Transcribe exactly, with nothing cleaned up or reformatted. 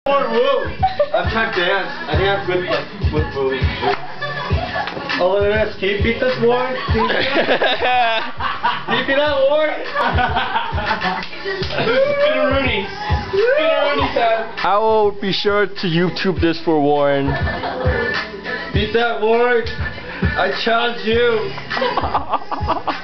More woo. I'm trying to dance. I think I'm good like, with woo. Oh, look at this. Can you beat this, Warren? Can you beat that? Can you beat that, Warren? Spinneroonie. Spinneroonie time. I will be sure to YouTube this for Warren. Beat that, Warren. I challenge you.